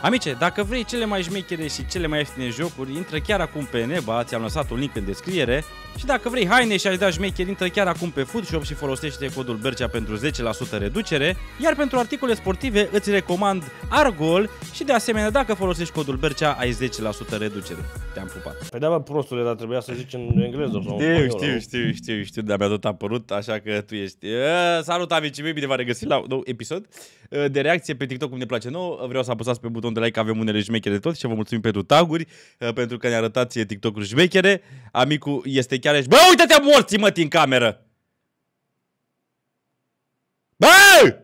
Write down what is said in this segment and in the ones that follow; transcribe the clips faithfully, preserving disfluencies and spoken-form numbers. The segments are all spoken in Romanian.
Amice, dacă vrei cele mai șmechere și cele mai ieftine jocuri, intră chiar acum pe Neba, ți-am lăsat un link în descriere. Și dacă vrei haine și ai șmecheri, intră chiar acum pe Foodshop și folosește codul Bercea pentru zece la sută reducere. Iar pentru articole sportive îți recomand Argol și de asemenea dacă folosești codul Bercea ai zece la sută reducere. Te-am pupat. Păi da, bă, prostule, dar trebuia să zici în engleză sau știu, în știu, știu, știu, știu, de-abia tot a apărut, așa că tu ești. Uh, salut, amicii mei, bine v-am regăsit la un nou episod uh, de reacție pe TikTok, cum ne place nouă. Vreau să apăsați pe butonul de like, avem unele șmechere de tot și vă mulțumim pentru taguri, uh, pentru că ne arătați TikTok-uri șmechere. Amicul este chiar aici. Bă, uite-te morții, mă, în cameră! Bă!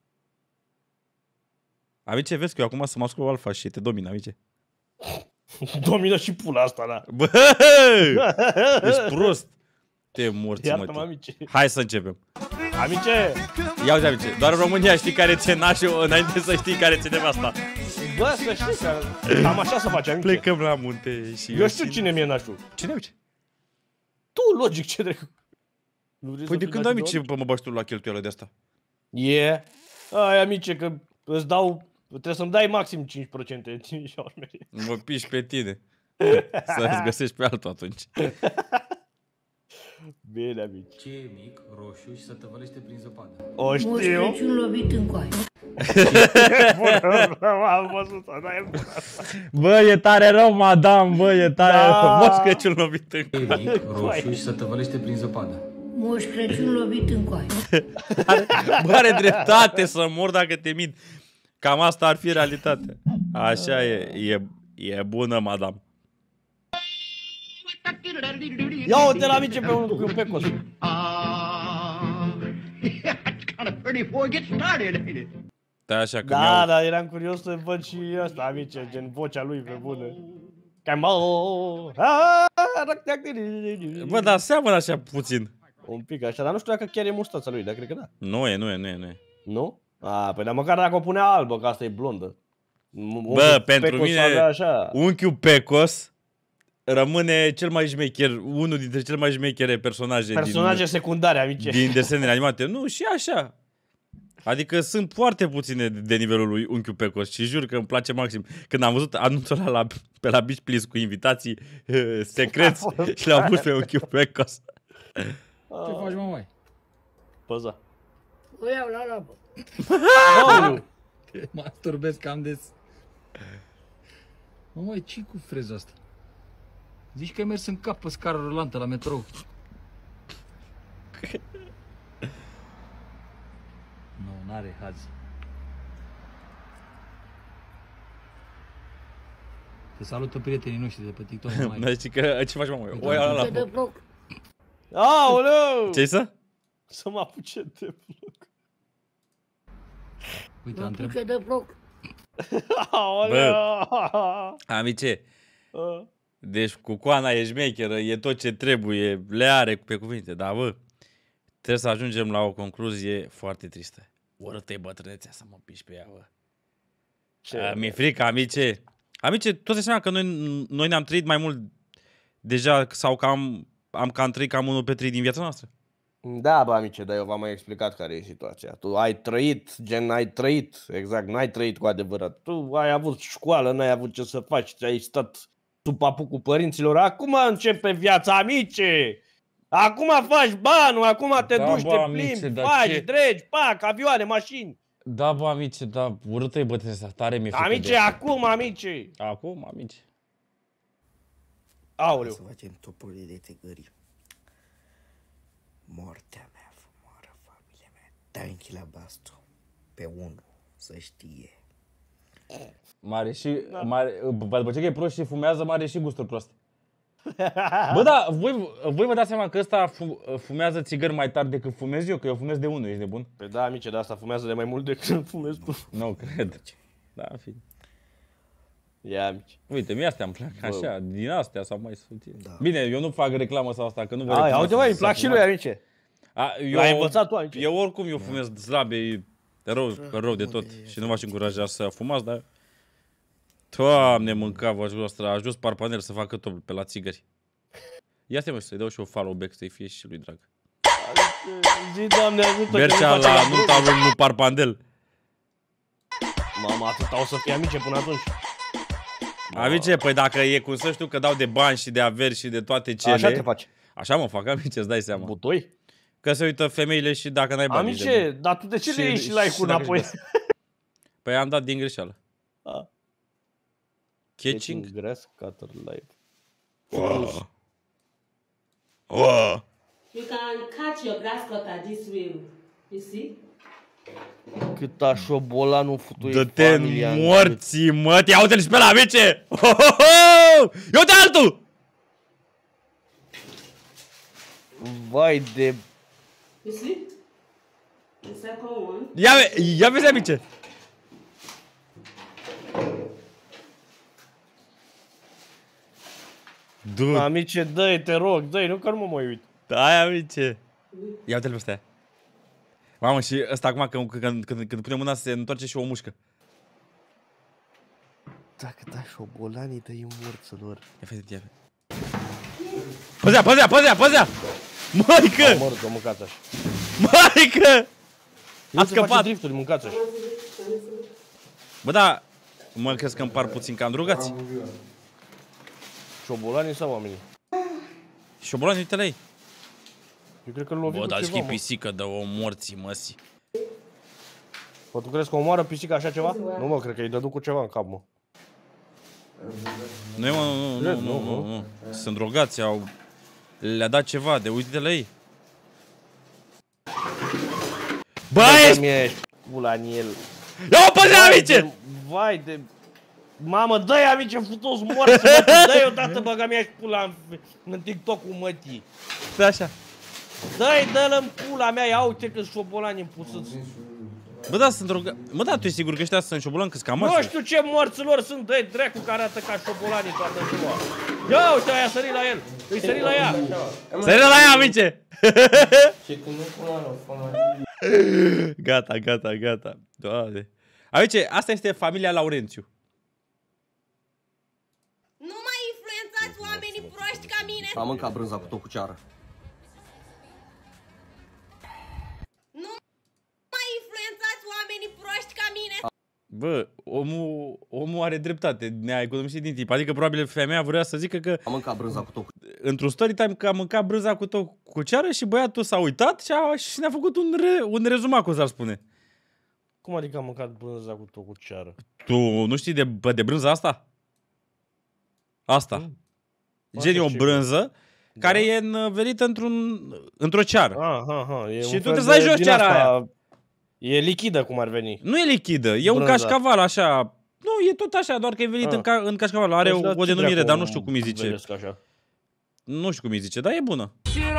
Amice, vezi că eu acum să mă ascult alfa și te domin, amice. Domină și pula asta, da. Bă! Ești prost. Te morți, iartă-mă, amice. Hai să începem. Amice! Ia uite, amice, doar în România știi care ți-e nașul înainte să știi care ți-e nevasta. Bă, să știi că cam așa să faci, amice. Plecăm la munte și... Eu știu cine mi-e nașul. Cine, amice? Tu, logic, ce drept. Păi de când, amice, mă bași tu la cheltuială de asta? E? Yeah. Ai, amice, că îți dau... Trebuie să-mi dai maxim cinci la sută din șaurmerie. Mă piși pe tine. Să-ți găsești pe altul atunci. Bine, amici. Ce e mic, roșu și se tăvălește prin zăpadă? O știu. Moș Crăciun lovit în coaie. Am văzut-o, da, e bună asta. Bă, e tare rău, madame, bă, e tare da. rău. Moș Crăciun lovit în Ce e mic, roșu și se tăvălește prin zăpadă? Moș Crăciun lovit în coaie. Are, bă, are dreptate să mor dacă te mint. Cam asta ar fi realitatea. Așa e, e, e bună, madame. Ia uite la amice pe un, un pecos. Da, așa că Da, da, eram curios să văd și asta, amice, gen vocea lui pe bună. Cam... Bă, dar seamănă așa puțin. Un pic așa, dar nu știu dacă chiar e mustața lui, dar cred că da. Nu e, nu e, nu e, nu e. Nu? A, păi dar măcar dacă o punea albă, că asta e blondă. Bă, pentru Pecos mine, așa. unchiul Pecos rămâne cel mai șmecher, unul dintre cele mai șmechere personaje, Personaje din, secundare, amice. din desenele animate. Nu, și așa. Adică sunt foarte puține de nivelul lui unchiul Pecos și jur că îmi place maxim. Când am văzut anunțul ăla la, pe la Beach Please cu invitații uh, secreți și l-am pus pe unchiul Pecos. Ce faci, mă, mai? Păza. O iau la labă. Oh! Mă masturbez cam des. Mă, mai, ce cu freza asta? Zici că ai mers în cap pe scară rulantă la metrou. Nu, n-are haz. Te salută prietenii noștri de pe TikTok, mă, mai. Dar zici că ce faci, mă? O iau la de bloc. Aoleu! Ce-i să? Să mă apuce de bloc. Uite, Mă am apuce de bloc. Aoleu! Amice, Uh. deci cucoana e șmecheră, e tot ce trebuie, le are pe cuvinte, dar bă, trebuie să ajungem la o concluzie foarte tristă. Urâtă-i bătrânețea să mă piși pe ea, bă. Ce? Mi-e frică, amice. Amice, tot înseamnă că noi, noi ne-am trăit mai mult deja sau că am, am cam trăit cam unul pe trei din viața noastră. Da, bă, amice, dar eu v-am mai explicat care e situația. Tu ai trăit, gen, ai trăit, exact, n-ai trăit cu adevărat. Tu ai avut școală, n-ai avut ce să faci, ți-ai stat sub papucul părinților. Acum începe viața, amice! Acum faci banul, acum te Da, duci, bă, te amice, plimbi, dar faci, ce- dregi, pac, avioane, mașini. Da, bă, amice, da, urâtă-i bătrânețea, tare mi-e frică de Amice, asta. acum, amice! Acum, amice. Aoleu. Să facem toporii de tigări. Moartea mea, frumoară, familia mea. Tanchi la bastu. Pe unul, să știe. Mare și, mare, după ce e prost și fumează, mare și gusturi proste. Bă, da, voi, voi vă dați seama că ăsta fumează țigări mai tare decât fumez eu? Că eu fumez de unul, ești nebun? Păi da, amice, dar asta fumează de mai mult decât fumezi tu. Nu cred. Da, în fine. Ia, amice. Uite, mie astea îmi plac, așa, din astea sau mai subțire. Da. Bine, eu nu fac reclamă sau asta, că nu vă Ai, recomand uite, mai, îmi să plac și lui, fumați. amice. A, eu, L-ai învățat tu, amice. eu oricum eu fumez slab, e rău, rău de tot și nu v-aș încuraja să fumați, dar... Doamne, mânca voastră, a ajuns Parpanel să facă top pe la țigări. Ia stai, mă, să-i dau și o follow back, să-i fie și lui drag. Zi, Doamne, ajută. Bercea la nunta lui nu Parpandel. Mamă, atâta o să fie amice până atunci. Amice, păi dacă e cum să știu că dau de bani și de averi și de toate cele... Așa te faci. Așa mă fac, amice, îți dai seama. Butoi? Că se uită femeile și dacă n-ai bani. Amice, dar tu de ce le iei și like-ul înapoi? Păi am dat din greșeală. Ah. Catching? Grass cutter live. Wow. Wow. You can catch your grass cutter this way. You see? Cât a șobolanul futuie Dă-te familia în morții, mă, ia uite-l și pe la amice! Ia uite altul! Vai de... You see? The second one. Ia, ia vezi, amice! Du. Amice, dă-i, te rog, dă-i, nu că nu mă mai uit. Da, amice! Ia uite-l pe ăsta. Mamă, și ăsta acum când, când, când, când pune mâna se întoarce și o mușcă. Dacă da șobolanii, dă-i morților. Ia fete, ia fete. Păzea, păzea, păzea, păzea! Măică! Mă rog, mâncați așa. Măică! A scăpat! Drifturi, mâncați așa. Bă, da, mă crezi că îmi par puțin cam drugați? Șobolanii sau oamenii? Șobolani, uite la ei. Eu cred că îl lovim Bă, cu dar ceva, și mă. pisică de o morții, măsii. Bă, tu crezi că omoară pisica așa ceva? Nu, mă, cred că îi dădu cu ceva în cap, mă. Nu, mă, nu, nu, nu, nu, nu. Sunt drogați, au... Le-a dat ceva, de uite la ei. Bă, ești... Ești pula în el. Ia-o pe zi, amice! Vai de... Mamă, dă-i, amice, futos morți, mă, dă-i odată, băga mea și pula în, în TikTok-ul mătii. Da, așa. Dă-i, dă-l în pula mea, ia uite că-s șobolani împusuți. Bă, da, sunt drogați. Mă, da, tu ești sigur că ăștia sunt șobolani, că-s cam Nu așa? știu ce morților sunt, dă-i dracu care arată ca șobolanii toată ziua. Ia uite, aia sări la el, îi sări la ea. Sări la ea, amice! Gata, gata, gata. Doamne. Amice, asta este familia Laurențiu. Nu mai influențați oamenii proști ca mine. Am mâncat brânza cu tot cu ceară. Nu mai influențați oamenii proști ca mine. Bă, omul, omul are dreptate, ne-a economisit din timp. Adică probabil femeia vrea să zică că Am mâncat brânza cu tot cu într-un story time că a mâncat brânza cu tot cu ceară și băiatul s-a uitat și, a, și ne-a făcut un, re, un rezumat, cum s-ar spune. Cum adică am mâncat brânza cu tot cu ceară? Tu nu știi de, de brânza asta? Asta. Mm. Gen o ce- brânză Da. care e învelită într-un, într-o ceară. Ah, ah, ah, e Și un tu fel trebuie să dai de jos din ceara asta- aia. E lichidă cum ar veni. Nu e lichidă, e un Brânza. cașcaval așa. Nu, e tot așa, doar că e venit Ah. în, ca, în cașcaval. Are Deci, o, dar o ce denumire, dracu dar nu știu cum îi zice. învelesc așa? Nu știu cum îi zice, dar e bună.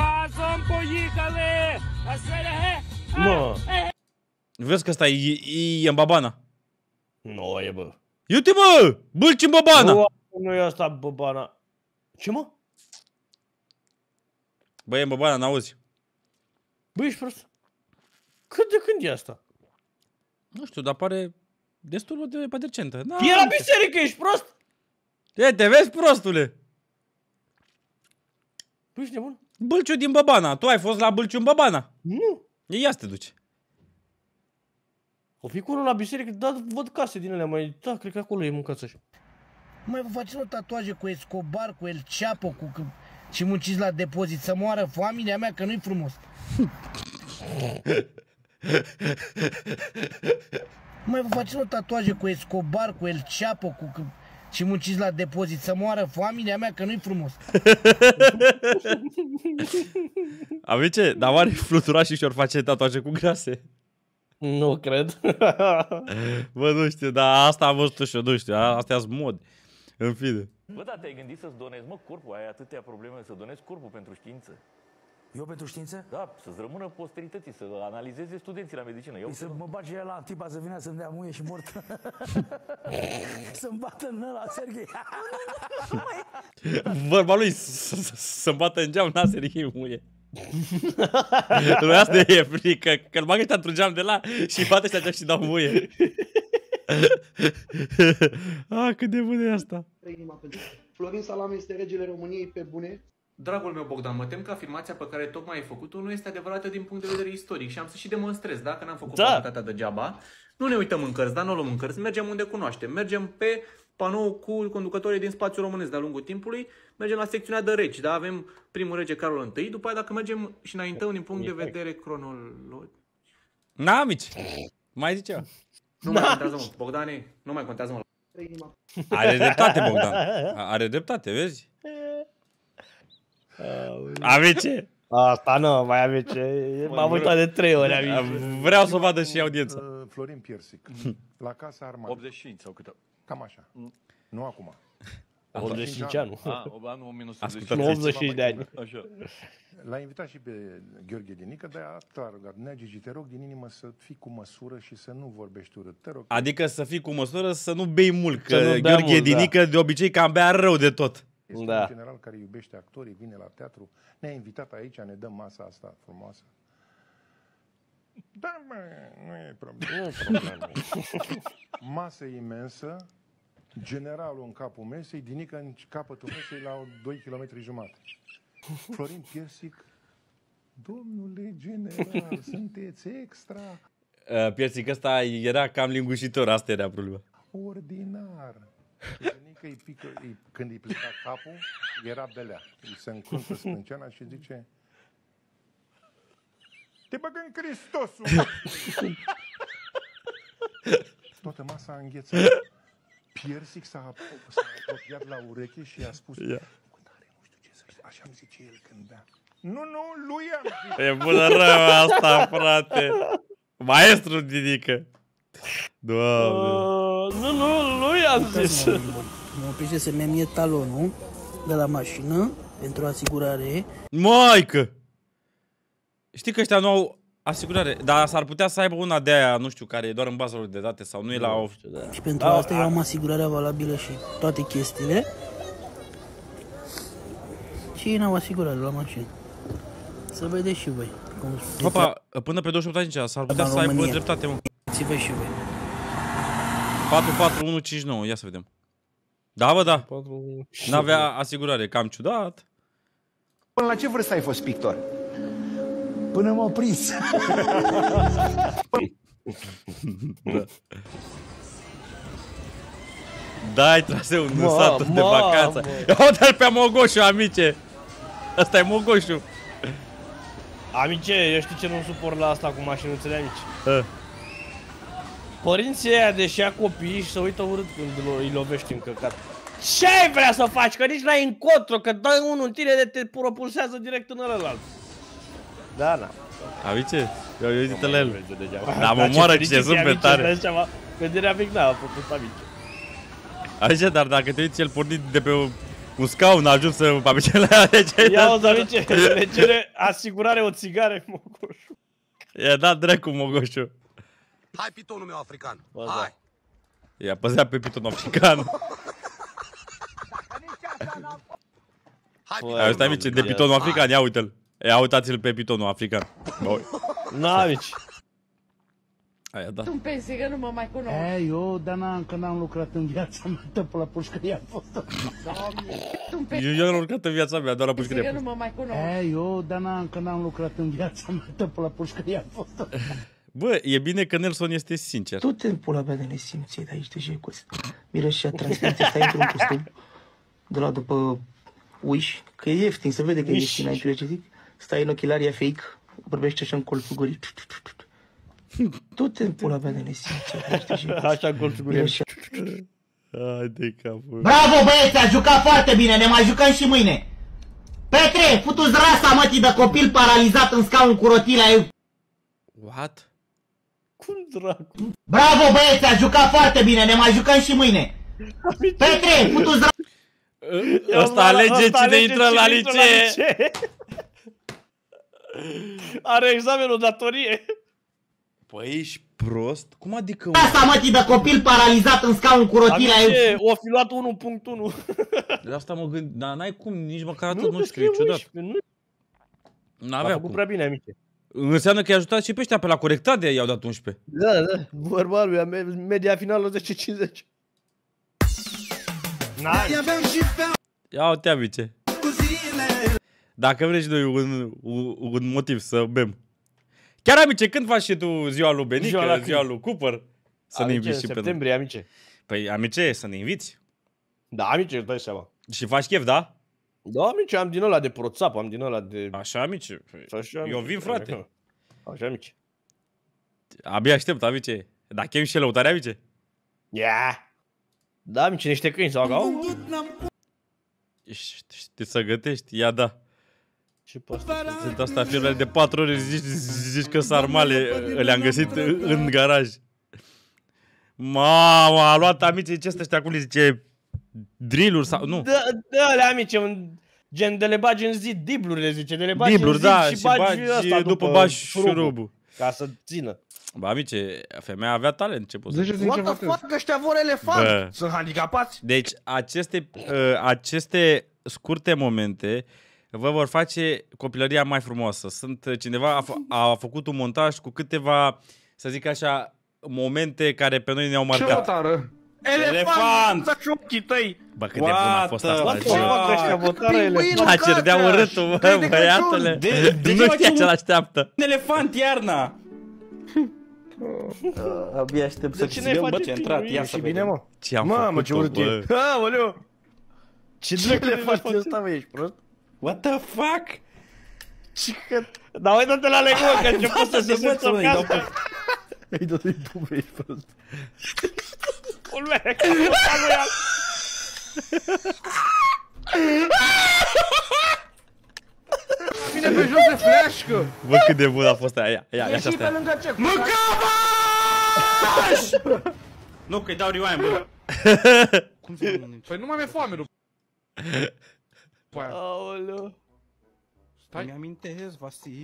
Mă, Vezi că ăsta e, e, e în babana. nu e, bă. Iute mă, bâlci în babana. Nu, nu e asta, băbana. Ce, mă? Bă, e în babana, n-auzi. Bă, ești prost. Cât de când e asta? Nu știu, dar pare destul de decentă. Da, E la biserică, ești prost? E, te vezi, prostule? Bă, ești nebun? Bâlciu din babana. Tu ai fost la Bâlciu în babana. Nu. Ia să te duci. O fi acolo la biserică, da, văd case din alea mai... Da, cred că acolo e mâncați așa. Mai vă faceți o tatuaje cu Escobar, cu El Chapo, cu... și munciți la depozit să moară familia mea, că nu-i frumos. Mai vă faceți o tatuaje cu Escobar, cu El Chapo, cu... și munciți la depozit să moară familia mea, că nu-i frumos. Amice, dar oare fluturașii și-or face tatuaje cu grase? Nu cred. Bă, nu știu, dar asta am văzut și eu, nu știu, astea sunt mod. În fine. Bă, dar te-ai gândit să-ți donezi, mă, corpul? Ai atâtea probleme să donezi corpul pentru știință. Eu pentru știință? Da, să-ți rămână posterității, să analizeze studenții la medicină. Eu Păi să mă bage ea la Antipa să vină să-mi dea muie și mort. Să-mi bată în ăla, Serghei. Vorba lui să-mi bată în geam, n-a Serghei muie. Lui asta e frică, că-l bagă ăștia într-un geam de la și bate ăștia și dau muie. Ah, cât de bun e asta. Florin Salam este regele României pe bune? Dragul meu Bogdan, mă tem că afirmația pe care tocmai ai făcut-o nu este adevărată din punct de vedere istoric și am să și demonstrez, da? Că n-am făcut Da. facultatea degeaba. Nu ne uităm în cărți, dar nu o luăm în cărți, mergem unde cunoaștem. Mergem pe panou cu conducătorii din spațiul românesc de-a lungul timpului, mergem la secțiunea de regi, da? Avem primul rege Carol I, după aia dacă mergem și înaintăm din punct de vedere cronologic. Na, mici. Mai zicea. Nu mai contează, mă. Bogdane, nu mai contează, mă. Are dreptate, Bogdan. Are dreptate, vezi? Amice. Asta nu, mai amice. M-am uitat de trei ori, amice. Vreau să vadă și audiența. Florin Piersic, la Casa Armată. optzeci și cinci sau câte? Cam așa. Nu acum. optzeci și cinci ani. Ah, anul o mie nouă sute optzeci și cinci de ani. Așa. L-a invitat și pe Gheorghe Dinică, dar clar, Nea Gigi, te rog din inimă să fii cu măsură și să nu vorbești urât. Te rog. Adică să fii cu măsură, să nu bei mult, că Gheorghe mult, Dinică da. de obicei cam bea rău de tot. Este da. un general care iubește actorii, vine la teatru, ne-a invitat aici, ne dăm masa asta frumoasă. Da, mă, nu e problemă. Nu e problemă. Masă imensă, generalul în capul mesei, Dinică în capătul mesei la doi kilometri jumate. Florin Piersic, domnule general, sunteți extra. Uh, Piersic ăsta era cam lingușitor, asta era problema. Ordinar. Dinică îi pică, îi, când îi pleca capul, era belea. Îi se încruntă sprânceana și zice: te băgă în Hristosul! Toată masa a înghețat. Piersic s-a apropiat la ureche și i-a spus: yeah. Așa îmi zice el când bea. Nu, nu, lui am zis. E bună rău asta, frate. Maestru Dinică. Doamne. Uh, nu, nu, lui am zis. Mă oprește să mi-a mie talonul de la mașină pentru asigurare. Maică! Știi că ăștia nu au asigurare, dar s-ar putea să aibă una de aia, nu știu, care e doar în baza lor de date sau nu e la... O... Da. Și pentru asta eu am asigurarea valabilă și toate chestiile. Și ei n-au asigurare la mașină. Să vedeți și voi. Papa, până pe douăzeci și opt s-ar putea să aibă dreptate, mă. Ți-vă și voi. patru patru unu cinci nouă, ia să vedem. Da, bă, da. N-avea asigurare, cam ciudat. Până la ce vârstă ai fost pictor? Până m-au prins. Da. Dai traseu în satul de vacanță. Ia-o-te-l pe Mogoșu, amice. Ăsta e Mogoșu. Amice, eu știu ce nu suport la asta cu mașinuțele, amice. Uh. Părinții ăia deși ia copiii și se uită urât când îi lovești în căcat. Ce ai vrea să faci? Că nici n-ai încotro, că dai unul în tine de te propulsează direct în ălălalt. Da, na. Amice, eu eu uite la el. Dar mă moară cine sunt pe tare. Vederea mic n-a făcut, amice. Așa, dar dacă te uiți el pornit de pe un scaun, a ajuns să amice la ea. Ia-o-ți, amice, le cere asigurare o țigare, Mogoșu. I-a dat dracu Mogoșu. Hai pitonul meu african, hai! I-a păzea pe pitonul african. Hai, stai, amice, de pitonul african, ia uite-l. Ia uitați-l pe pitonul african. Na, amici. Aia, da. Tu pensi că nu mă mai cunosc? E, eu, dar încă n-am lucrat în viața mea, pe la pușcărie am fost. Eu, eu n-am lucrat în viața mea, doar la pușcărie. Că nu mă mai cunosc. E, eu, dar încă n-am lucrat în viața mea, pe la pușcărie am fost. Bă, e bine că Nelson este sincer. Tu te pula mea de nesimțit aici de jecos. Miră și a transmisie, stai într-un costum de la după Wish, că e ieftin, se vede că e ieftin aici, ce zic. Stai în ochelaria fake, vorbește așa în colțul gurii. Tu te pula mea de nesimțit aici de jecos. Așa în colțul gurii. Hai de capul. Bravo băieți, a jucat foarte bine, ne mai jucăm și mâine. Petre, futu-ți rasa mătii de copil paralizat în scaun cu rotila. What? Cum dracu? Bravo băieți, a jucat foarte bine, ne mai jucăm și mâine. Petre, futu-ți rasa. Ăsta alege cine intră la licee. Are examenul datorie. Păi ești prost? Cum adică? Rasa mătii de copil paralizat în scaun cu rotila. Amice, o fi luat unu punct unu. De asta mă gând, dar n-ai cum, nici măcar atât nu scrie ciudat. N-avea cum. Prea bine, amice. Înseamnă că i-a ajutat și pe ăștia, pe la corectat de i-au dat unsprezece. Da, da, vorba lui, media finală zece cincizeci. Ia uite, amice. Dacă vrei și noi un, un, un motiv să bem. Chiar, amice, când faci și tu ziua lui Benică, ziua, ziua lui Cooper? Să ne inviți și pe septembrie, amice. Păi, amice, să ne inviți? Da, amice, îți dai seama. Și faci chef, da? Da, amice, am din ăla de proțap, am din ăla de... Așa, amice. Așa, Eu vin, frate. Așa, amice. Abia aștept, amice. Dar chem și lăutare, amice? Yeah. Da, amice, niște câini sau au? Știi să gătești? Ia da. Ce pasta? Sunt asta firmele de patru ori zici, zici că sarmale le-am găsit în garaj. Mamă, a luat amice, ce ăsta ăștia cum le zice? Drill-uri sau... Nu. Da, da, le amice, un... Gen de le bagi în zid, dibluri le zice, de le bagi dibluri, în zid da, și, și bagi, bagi ăsta după, după bagi șurubul. Ca să țină. Bă, amice, femeia avea talent, ce poți să zic? What the fuck, ăștia vor elefant? Bă. Sunt handicapați? Deci, aceste, uh, aceste scurte momente vă vor face copilăria mai frumoasă. Sunt cineva a, a făcut un montaj cu câteva, să zic așa, momente care pe noi ne-au marcat. Ce otară? Elefant! Să-și ochii tăi! Bă, cât de bun a fost asta. What the fuck, ăștia votară elefant? A cerdea urâtul, bă, băiatule. Nu știa ce l-așteaptă. Un elefant iarna! Abia aștept să cine bă, ce intrat, ia să bine, mă. Ce am Mamă, ce urât e. Aoleu! Ce drept elefant e ăsta, mă, ești prost? What the fuck? Și că... Dar uite-te la legă, că a început să se săpțăpească. Ei, dă-i pupe, ești prost. Culmea, că a fost lui al... Vine pe jos de fleașcă! Bă, cât de bun a fost aia. Ia, ia, ia, și pe lângă ce? Mâncavaș! Nu, că-i dau rewind, bă. Cum să mănânci? Păi nu mai mi-e foame după aia. Aoleu. Stai. Mi-amintesc, Vasile.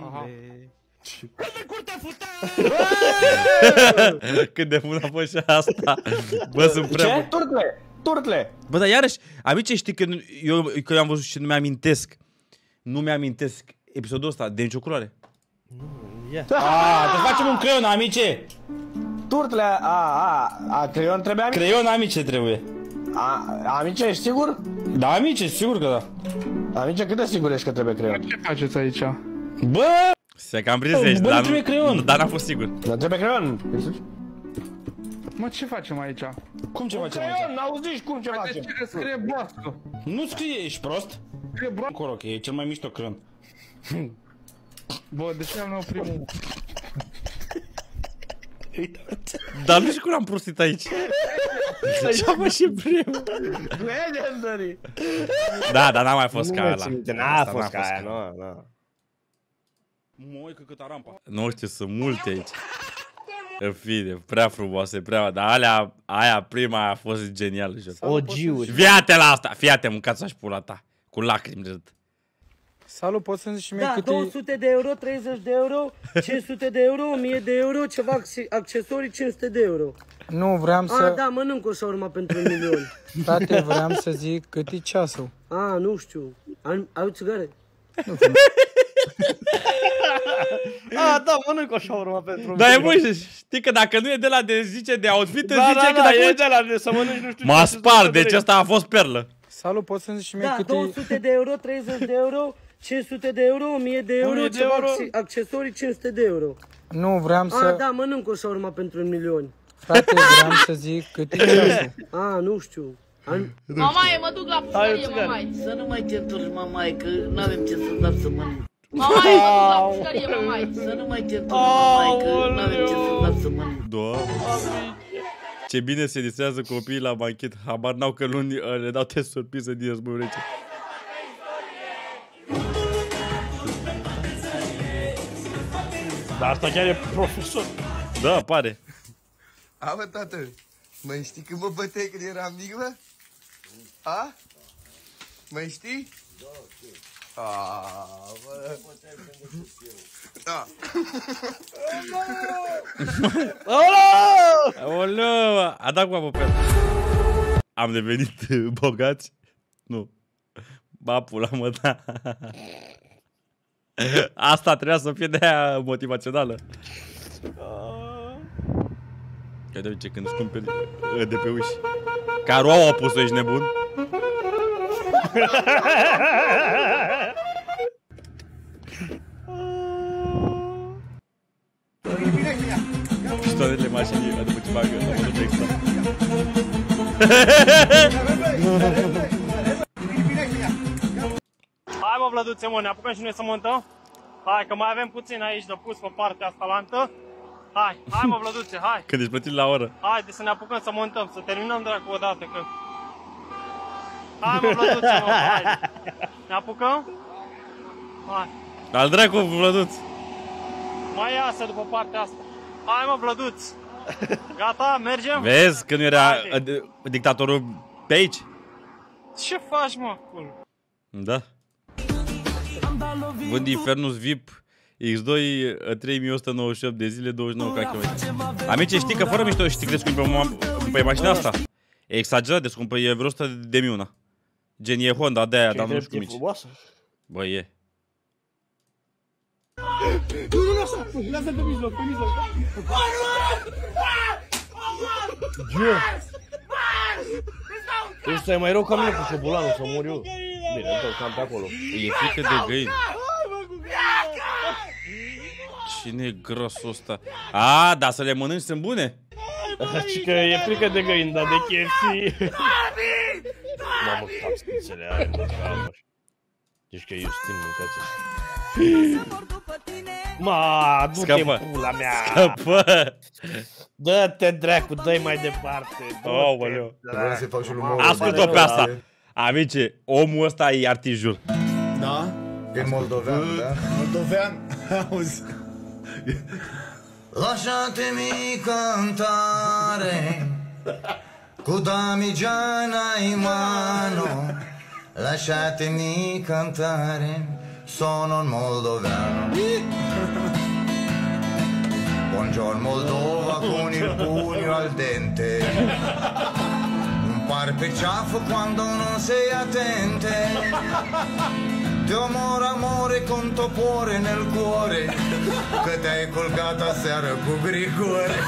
Cât de bun a fost și asta. Bă, sunt prea bun. Ce? Turtle! Turtle! Bă, dar iarăși, amice, știi că nu, eu, că eu am văzut și nu mi-amintesc. Nu mi-amintesc episodul ăsta de nicio culoare. Ah, te facem un creion, amice! Turtle, a, a, a, creion trebuie, amice? Creion, amice, trebuie. A, amice, ești sigur? Da, amice, sigur că da. Amice, cât de sigur ești că trebuie creion? Ce faceți aici? Bă! Se cam prizești, bă, dar, trebuie creion. dar n-am fost sigur. Nu trebuie creion? Mă, ce facem aici? Cum ce facem creion, aici? n-auziși cum ce facem? Ce scrie boască? Nu scrie, ești prost? Scrie broască. Acolo, că e cel mai mișto creion. Bă, de ce am nou primul? Dar nu știu cum am prostit aici. Ce-am mă și primul. Legendary! Da, dar n-a mai fost ca ăla. N-a fost ca aia, nu, nu. Moi, că câta rampa. Nu știu, sunt multe aici. În fine, prea frumoase, prea... Dar alea, aia prima a fost genială. O giuri. Fii-te la asta, fii-te, mâncați-aș pula ta. Cu lacrimi de râd. Salut, poți să-mi zici și mie Da, cât două sute de euro, treizeci de euro, cinci sute de euro, o mie de euro, ceva accesorii, cinci sute de euro. Nu, vreau să... A, da, mănânc o șaurma pentru un milion. Frate, vreau să zic cât e ceasul. A, nu știu. Ai, ai o țigare? A, da, mănânc o șaurma pentru un Da, e milion. băi, știi că dacă nu e de la de zice de outfit, Da, zice da, că da, dacă e nu... de la de să mănânci, nu știu M-a ce, spart, deci asta a fost perlă. Salut, poți să-mi zici și mie Da, cât două e... sute de euro, treizeci de euro, cinci sute de euro, o mie de euro, o mie de ceva euro. accesorii, cinci sute de euro. Nu, vreau să... A, da, mănânc o șaurma pentru un milion. Frate, vreau să zic cât e ceasul. A, nu știu. Am... Mamaie, mă duc la pușcărie, mamaie. Să nu mai te întorci, mamaie, că n-avem ce să dăm să mănânc. Mamaie, mă duc la pușcărie, mamaie. Să nu mai te întorci, mamaie, că n-avem ce să dăm să mănânc. Doamne. Ce bine se distrează copiii la banchet. Habar n-au că luni le dau test surpriză din războiul rece. Dar asta chiar e profesor. Da, pare. A, mă, tată, mai știi când mă băteai când eram mic, mă? A? Mai știi? Da, ok. Aaaa, bă. Da. Aoleu! A dat cu apă pe el. Am devenit bogați? Nu. Ba, pula mă, da. Asta trebuia să fie de aia motivațională. Că de ce când îți cumperi de pe uși. Caru au apus-o, ești nebun? Pistoanele mașinii, după ce bagă. Hai mă, Vlăduțe, mă, ne apucăm și noi să montăm? Hai, că mai avem puțin aici de pus pe partea asta lantă. Hai, hai mă, Vlăduțe, hai. Când ești plătit la oră. Haide să ne apucăm să montăm, să terminăm dracu odată, că... Hai mă, Vlăduțe, mă, hai. Ne apucăm? Hai. Al dracu, Vlăduț. Mai iasă după partea asta. Hai mă, Vlăduț. Gata, mergem? Vezi că nu era dictatorul pe aici? Ce faci, mă, cul? Da. Vând Infernus V I P X doi trei mii o sută nouăzeci și opt de zile, douăzeci și nouă kilometri. Amice, știi că fără mișto știi cât de scumpă e mașina asta? E exagerat de scumpă, e vreo o sută de mii una. Gen e Honda de aia, dar nu știu cum mici. Bă, e. Nu, nu, lasă, lasă pe mijloc, pe mijloc. Ăsta e mai rău ca mine cu șobolanul, să mor eu. Bine, îmi dau cam pe acolo. E frică de găini. Cine e grosul ăsta? A, dar să le mănânci sunt bune? Și că e frică de găini, dar de K F C. Mamă, cât am spițele are, mă, deci că eu stim mâncați. Ma, du-te în pula mea! Scapă! Dă-te dracu, dă-i mai departe. Aoleu. Vreau să fac și lui Mauro. Ascult-o pe asta. Amice, omul ăsta e artijur. Da? E moldovean, da? Moldovean, auzi. Lasciatemi cantare con Damigiana in mano. Lasciatemi cantare, sono un moldoveano. Buongiorno Moldova con il pugno al dente. Un parpecciaffo quando non sei attente. Ti amor amore con tuo cuore nel cuore, che te-ai colgat aseară cu Grigore.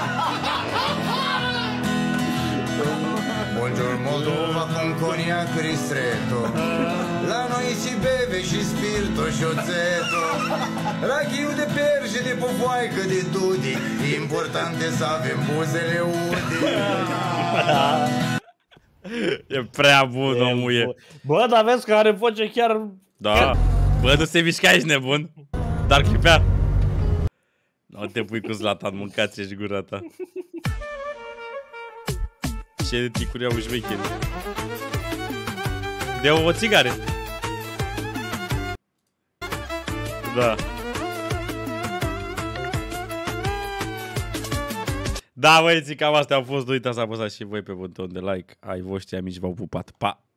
Buongiorno Moldova con cognac ristretto. La noi si beve și spirito și oțeto. Rachiu de perje, de pofoaică, de dudi. Important e să avem buzele udi. E prea bun, omul e. Bă, dar vezi că are voce chiar... Da. Bă, nu se mișca, ești nebun. Dar clipea. Nu te pui cu Zlatan, mâncați-și gura ta. Ce ticuri au șmecheri. De o țigare. Da. Da, băieții, cam astea au fost. Nu uitați să apăsați și voi pe butonul de like. Ai voștri amici v-au pupat. Pa!